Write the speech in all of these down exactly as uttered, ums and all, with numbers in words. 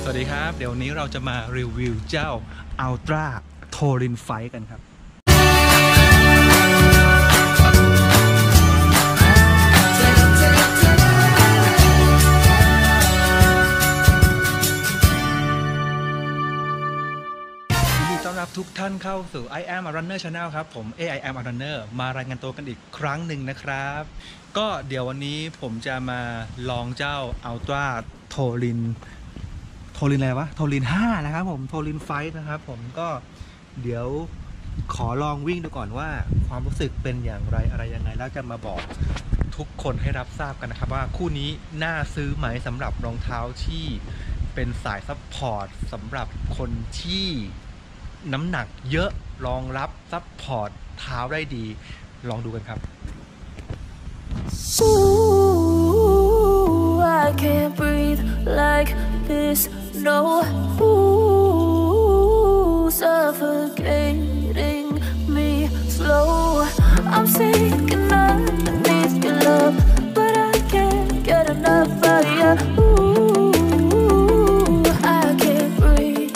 วัสดีครับเดี๋ยวนี้เราจะมารีวิวเจ้า Ultra Touring Fight กันครับยินดีต้อนรับทุกท่านเข้าสู่ I am a runner channel ครับผม เอ I am a runner มารายงานตัวกันอีกครั้งหนึ่งนะครับก็เดี๋ยววันนี้ผมจะมาลองเจ้า Ultra Touringโทลินอะไรวะโทลินห้านะครับผมโทลินไฟท์นะครับผมก็เดี๋ยวขอลองวิ่งดูก่อนว่าความรู้สึกเป็นอย่างไรอะไรยังไงแล้วจะมาบอกทุกคนให้รับทราบกันนะครับว่าคู่นี้น่าซื้อไหมสำหรับรองเท้าที่เป็นสายซัพพอร์ตสำหรับคนที่น้ำหนักเยอะรองรับซัพพอร์ตเท้าได้ดีลองดูกันครับ Ooh, I can't breathe like this, no. Ooh, suffocating me slow. I'm sinking underneath your love, but I can't get enough of you. Ooh, I can't breathe.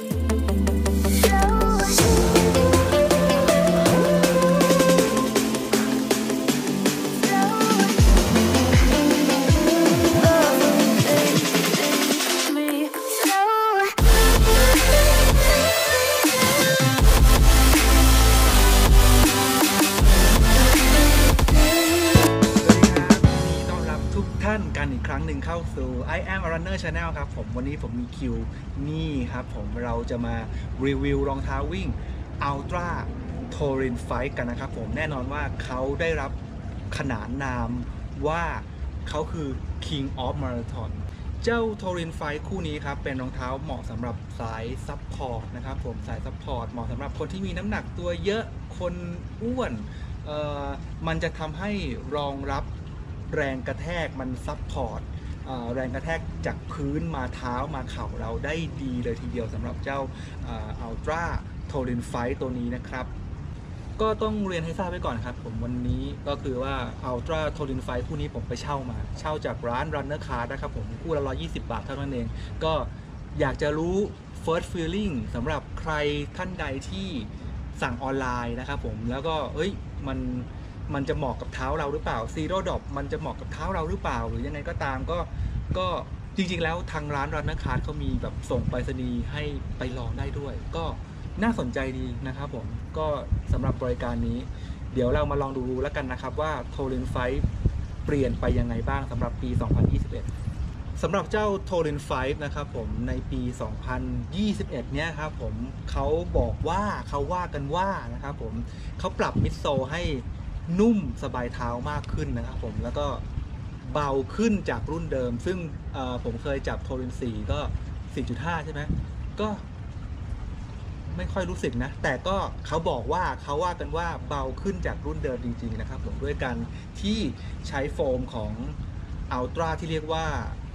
กันอีกครั้งหนึ่งเข้าสู่ I am a runner channel ครับผมวันนี้ผมมีคิวนี่ครับผมเราจะมารีวิวรองเท้าวิ่ง Ultra Touring Fight กันนะครับผมแน่นอนว่าเขาได้รับขนานนามว่าเขาคือ King of Marathon เจ้า Touring Fight คู่นี้ครับเป็นรองเท้าเหมาะสำหรับสายซัพพอร์ตนะครับผมสายซัพพอร์ตเหมาะสำหรับคนที่มีน้ำหนักตัวเยอะคนอ้วนเอ่อมันจะทำให้รองรับแรงกระแทกมันซับพอร์ตแรงกระแทกจากพื้นมาเท้ามาเข่าเราได้ดีเลยทีเดียวสำหรับเจ้า Ultra Touring Fight ตัวนี้นะครับก็ต้องเรียนให้ทราบไว้ก่อนครับผมวันนี้ก็คือว่า Ultra Touring Fight คู่นี้ผมไปเช่ามาเช่าจากร้าน Runner Card นะครับผมคู่ละหนึ่งร้อยยี่สิบบาทเท่านั้นเองก็อยากจะรู้ First Feeling สำหรับใครท่านใดที่สั่งออนไลน์นะครับผมแล้วก็เอ้ยมันมันจะเหมาะกับเท้าเราหรือเปล่าซีโร่ดรอปมันจะเหมาะกับเท้าเราหรือเปล่าหรือยังไงก็ตามก็ก็จริงๆแล้วทางร้านรันนักคาร์ดเขามีแบบส่งไปรษณีย์ให้ไปลองได้ด้วยก็น่าสนใจดีนะครับผมก็สำหรับบริการนี้เดี๋ยวเรามาลองดูแล้วกันนะครับว่าโทลินไฟท์เปลี่ยนไปยังไงบ้างสำหรับปี สองพันยี่สิบเอ็ด สำหรับเจ้าโทลินไฟท์นะครับผมในปี สองพันยี่สิบเอ็ด เนี่ยครับผมเขาบอกว่าเขาว่ากันว่านะครับผมเขาปรับมิดโซลให้นุ่มสบายเท้ามากขึ้นนะครับผมแล้วก็เบาขึ้นจากรุ่นเดิมซึ่งผมเคยจับโทรินสี่ก็ สี่จุดห้า ใช่ไหมก็ไม่ค่อยรู้สึกนะแต่ก็เขาบอกว่าเขาว่ากันว่าเบาขึ้นจากรุ่นเดิมจริงๆนะครับผมด้วยการที่ใช้โฟมของ Ultra ที่เรียกว่า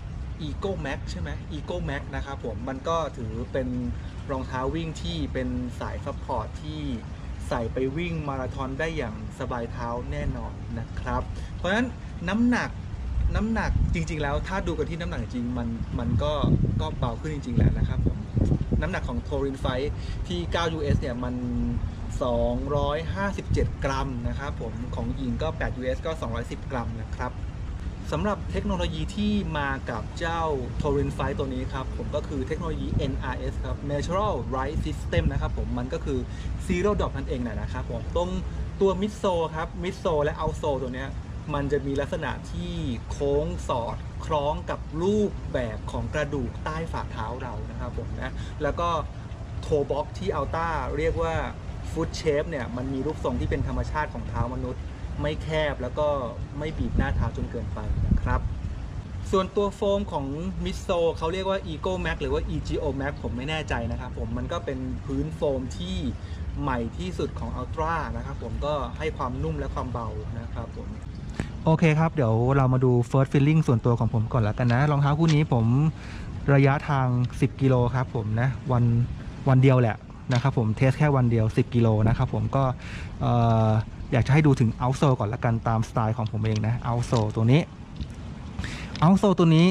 Eco Max ใช่ไหม Eco Max นะครับผมมันก็ถือเป็นรองเท้าวิ่งที่เป็นสายซัพพอร์ตที่ใส่ไปวิ่งมาราธอนได้อย่างสบายเท้าแน่นอนนะครับเพราะฉะนั้นน้ำหนักน้ำหนักจริงๆแล้วถ้าดูกันที่น้ำหนักจริงมันมันก็ก็เบาขึ้นจริงๆแล้วนะครับผมน้ำหนักของ Touring Fight ที่ เก้า ยู เอส เนี่ยมันสองร้อยห้าสิบเจ็ดกรัมนะครับผมของหญิงก็ แปด ยู เอส ก็สองร้อยสิบกรัมนะครับสำหรับเทคโนโลยีที่มากับเจ้า Touring Fight ตัวนี้ครับผมก็คือเทคโนโลยี เอ็น อาร์ เอส ครับ Natural Ride System นะครับผมมันก็คือ Zero Drop นั่นเองนะครับผมตรงตัวมิดโซครับมิดโซและเอาโซตัวเนี้ยมันจะมีลักษณะที่โค้งสอดคล้องกับรูปแบบของกระดูกใต้ฝ่าเท้าเรานะครับผมนะแล้วก็โทบ็อกที่อัลต้าเรียกว่าฟุตเชฟเนี่ยมันมีรูปทรงที่เป็นธรรมชาติของเท้ามนุษย์ไม่แคบแล้วก็ไม่บีบหน้าเท้าจนเกินไปนะครับส่วนตัวโฟมของมิดโซเขาเรียกว่า Eco Max หรือว่า อี จี โอ Max ผมไม่แน่ใจนะครับผมมันก็เป็นพื้นโฟมที่ใหม่ที่สุดของ Ultra นะครับผมก็ให้ความนุ่มและความเบานะครับผมโอเคครับเดี๋ยวเรามาดู First Feeling ส่วนตัวของผมก่อนแล้วกันนะรองเท้าคู่นี้ผมระยะทางสิบกิโลครับผมนะวันวันเดียวแหละนะครับผมเทสแค่วันเดียวสิบกิโลนะครับผมก็อยากจะให้ดูถึง outsole ก่อนละกันตามสไตล์ของผมเองนะ outsole ตัวนี้ outsole ตัวนี้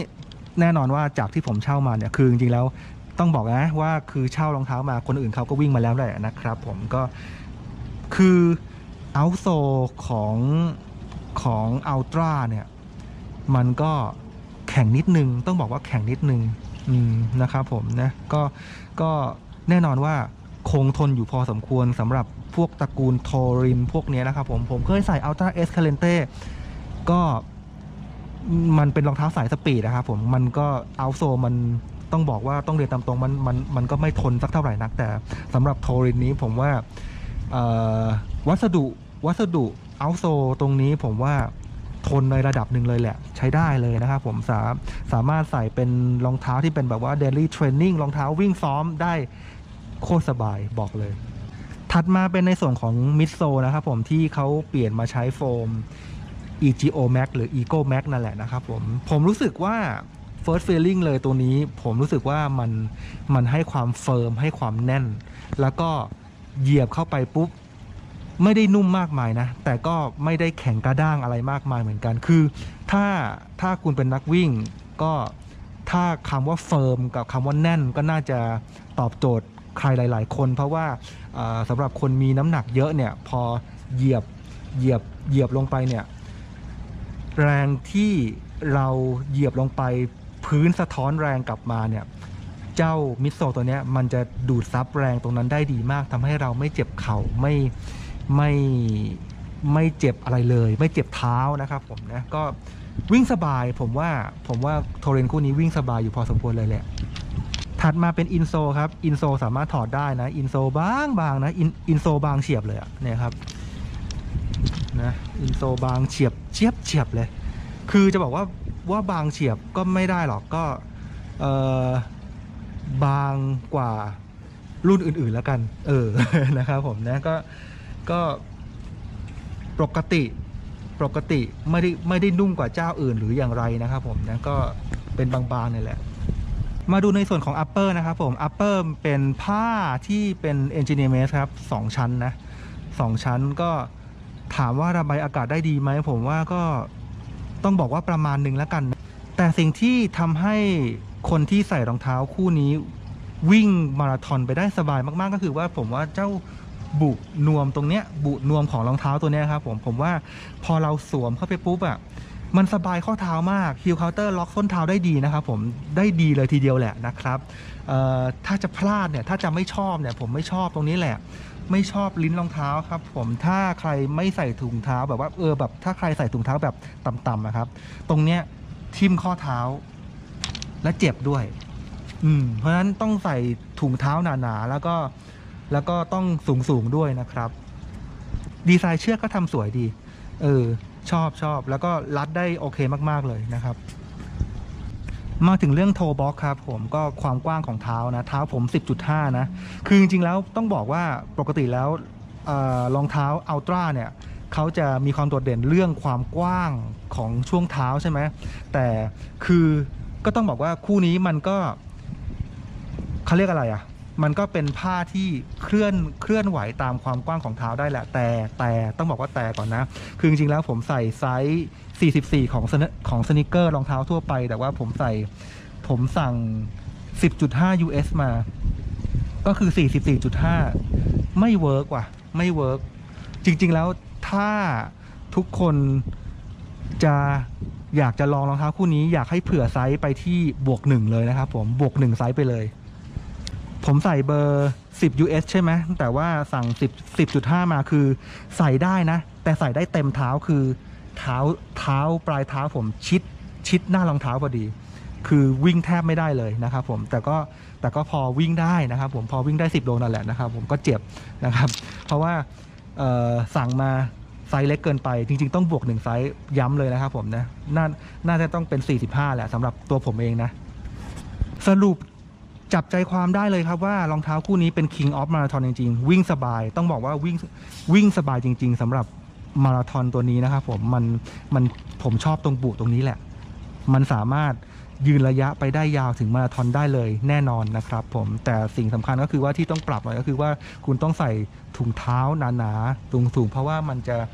แน่นอนว่าจากที่ผมเช่ามาเนี่ยคือจริงๆแล้วต้องบอกนะว่าคือเช่ารองเท้ามาคนอื่นเขาก็วิ่งมาแล้วแหละนะครับผมก็คือเอาท์โซของของอัลตร้าเนี่ยมันก็แข็งนิดนึงต้องบอกว่าแข็งนิดนึงนะครับผมนะก็ก็แน่นอนว่าคงทนอยู่พอสมควรสำหรับพวกตระกูลโทรินพวกนี้นะครับผมผมเคยใส่ Ultra Escalante ก็มันเป็นรองเท้าสายสปีดนะครับผมมันก็เอาท์โซมันต้องบอกว่าต้องเรียนตามตรงมันมันมันก็ไม่ทนสักเท่าไหร่นักแต่สำหรับโทรินนี้ผมว่าวัสดุวัสดุเอาท์โซตรงนี้ผมว่าทนในระดับหนึ่งเลยแหละใช้ได้เลยนะครับผมสาสามารถใส่เป็นรองเท้าที่เป็นแบบว่า daily training รองเท้าวิ่งซ้อมได้โคตรสบายบอกเลยถัดมาเป็นในส่วนของมิดโซนะครับผมที่เขาเปลี่ยนมาใช้โฟม อี จี โอ Max หรือ Ego Max นั่นแหละนะครับผมผมรู้สึกว่า first feeling เลยตัวนี้ผมรู้สึกว่ามันมันให้ความเฟิร์มให้ความแน่นแล้วก็เหยียบเข้าไปปุ๊บไม่ได้นุ่มมากมายนะแต่ก็ไม่ได้แข็งกระด้างอะไรมากมายเหมือนกันคือถ้าถ้าคุณเป็นนักวิ่งก็ถ้าคำว่าเฟิร์มกับคำว่าแน่นก็น่าจะตอบโจทย์ใครหลายๆคนเพราะว่าสำหรับคนมีน้ำหนักเยอะเนี่ยพอเหยียบเหยียบเหยียบลงไปเนี่ยแรงที่เราเหยียบลงไปพื้นสะท้อนแรงกลับมาเนี่ยเจ้ามิดโซตัวนี้มันจะดูดซับแรงตรงนั้นได้ดีมากทำให้เราไม่เจ็บเข่าไม่ไม่ไม่เจ็บอะไรเลยไม่เจ็บเท้านะครับผมนะก็วิ่งสบายผมว่าผมว่าโทเรนคู่นี้วิ่งสบายอยู่พอสมควรเลยแหละถัดมาเป็นอินโซครับอินโซสามารถถอดได้นะอินโซบางบางนะอินอินโซบางเฉียบเลยอะเนี่ยครับนะอินโซบางเฉียบเฉียบเฉียบเลยคือจะบอกว่าว่าบางเฉียบก็ไม่ได้หรอกก็เออบางกว่ารุ่นอื่นๆแล้วกันเออนะครับผมนะก็ก็ปกติปกติไม่ได้ไม่ได้นุ่มกว่าเจ้าอื่นหรืออย่างไรนะครับผมนะก็เป็นบางๆนี่แหละมาดูในส่วนของ upper นะครับผม upper เป็นผ้าที่เป็น engineer made ครับสองชั้นนะสองชั้นก็ถามว่าระบายอากาศได้ดีไหมผมว่าก็ต้องบอกว่าประมาณหนึ่งแล้วกันแต่สิ่งที่ทำให้คนที่ใส่รองเท้าคู่นี้วิ่งมาราธอนไปได้สบายมากๆก็คือว่าผมว่าเจ้าบุนวมตรงเนี้ยบุนวมของรองเท้าตัวเนี้ยครับผมผมว่าพอเราสวมเข้าไปปุ๊บอ่ะมันสบายข้อเท้ามากฮิลเคาน์เตอร์ล็อกส้นเท้าได้ดีนะครับผมได้ดีเลยทีเดียวแหละนะครับถ้าจะพลาดเนี่ยถ้าจะไม่ชอบเนี่ยผมไม่ชอบตรงนี้แหละไม่ชอบลิ้นรองเท้าครับผมถ้าใครไม่ใส่ถุงเท้าแบบว่าเออแบบถ้าใครใส่ถุงเท้าแบบต่ำๆนะครับตรงเนี้ยทิ่มข้อเท้าและเจ็บด้วยอืมเพราะฉะนั้นต้องใส่ถุงเท้าหนาๆแล้วก็แล้วก็ต้องสูงๆด้วยนะครับดีไซน์เชือกก็ทำสวยดีเออชอบชอบแล้วก็รัดได้โอเคมากๆเลยนะครับมาถึงเรื่องโทบ็อกครับผมก็ความกว้างของเท้านะเท้าผม สิบจุดห้า นะคือจริงๆแล้วต้องบอกว่าปกติแล้วรองเท้าอัลตร้าเนี่ยเขาจะมีความโดดเด่นเรื่องความกว้างของช่วงเท้าใช่ไหมแต่คือก็ต้องบอกว่าคู่นี้มันก็เขาเรียกอะไรอ่ะมันก็เป็นผ้าที่เคลื่อนเคลื่อนไหวตามความกว้างของเท้าได้แหละแต่แต่ต้องบอกว่าแต่ก่อนนะคือจริงๆแล้วผมใส่ไซส์สี่สิบสี่ของของสนิเกอร์รองเท้าทั่วไปแต่ว่าผมใส่ผมสั่ง สิบจุดห้า ยู เอส มาก็คือ สี่สิบสี่จุดห้า ไม่เวิร์กว่ะไม่เวิร์กจริงๆแล้วถ้าทุกคนจะอยากจะลองรองเท้าคู่นี้อยากให้เผื่อไซส์ไปที่บวกหนึ่งเลยนะครับผมบวกหนึ่งไซส์ไปเลยผมใส่เบอร์ สิบ ยู เอส ใช่ไหมแต่ว่าสั่ง สิบ สิบจุดห้า มาคือใส่ได้นะแต่ใส่ได้เต็มเท้าคือเท้าเท้าปลายเท้าผมชิดชิดหน้ารองเท้าพอดีคือวิ่งแทบไม่ได้เลยนะครับผมแต่ก็แต่ก็พอวิ่งได้นะครับผมพอวิ่งได้สิบโลนั่นแหละนะครับผมก็เจ็บนะครับเพราะว่าสั่งมาไซส์เล็กเกินไปจริงๆต้องบวกหนึ่งไซส์ย้ำเลยนะครับผมนะน่าน่าจะต้องเป็นสี่สิบห้าแหละสำหรับตัวผมเองนะสรุปจับใจความได้เลยครับว่ารองเท้าคู่นี้เป็น King of Marathon จริงๆวิ่งสบายต้องบอกว่าวิ่งวิ่งสบายจริงๆสำหรับมาราธอนตัวนี้นะครับผมมันมันผมชอบตรงบุตรงนี้แหละมันสามารถยืนระยะไปได้ยาวถึงมาราธอนได้เลยแน่นอนนะครับผมแต่สิ่งสำคัญก็คือว่าที่ต้องปรับหน่อยก็คือว่าคุณต้องใส่ถุงเท้าหนาๆสูงๆเพราะว่ามันจะ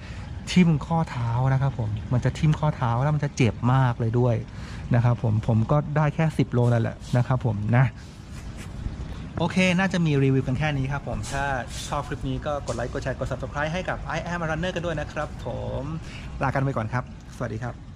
ทิ่มข้อเท้านะครับผมมันจะทิ่มข้อเท้าแล้วมันจะเจ็บมากเลยด้วยนะครับผมผมก็ได้แค่สิบโลนั่นแหละนะครับผมนะโอเคน่าจะมีรีวิวกันแค่นี้ครับผมถ้าชอบคลิปนี้ก็กดไลค์กดแชร์กด ซับสไครบ์ ให้กับ I am a runner กันด้วยนะครับผมลากันไปก่อนครับสวัสดีครับ